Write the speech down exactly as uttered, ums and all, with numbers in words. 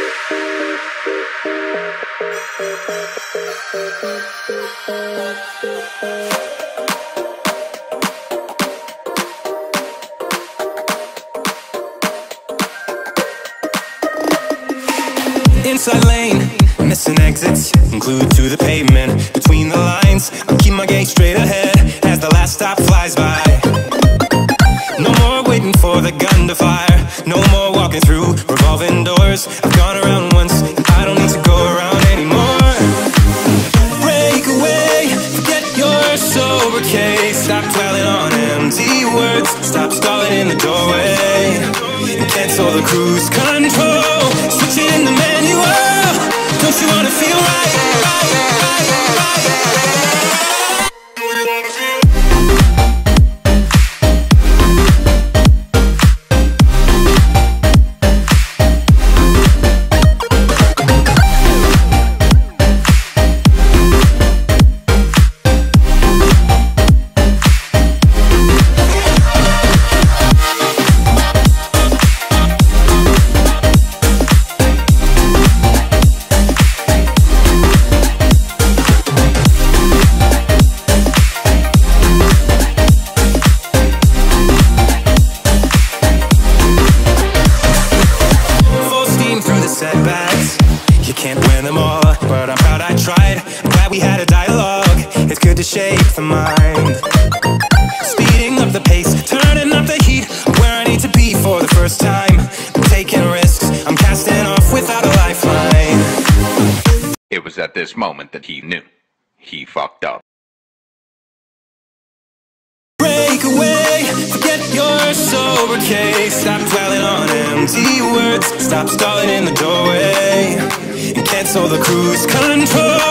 Inside lane, missing exits, glued to the pavement. Between the lines, I'll keep my gaze straight ahead as the last stop flies by. No more waiting for the gun to fire, no more walking through revolving doors. I've gone around once, and I don't need to go around anymore. Break away, forget your sober case. Stop dwelling on empty words, stop stalling in the doorway, and cancel the cruise control. Switching the manual, don't you wanna feel right, right, right, right, right. Setbacks, you can't win them all, but I'm proud I tried. I'm glad we had a dialogue, it's good to shape the mind. Speeding up the pace, turning up the heat, where I need to be for the first time. I'm taking risks, I'm casting off without a lifeline. It was at this moment that he knew he fucked up. Break away, forget your sober case. Stop dwelling on empty words, stop stalling in the doorway, and cancel the cruise control.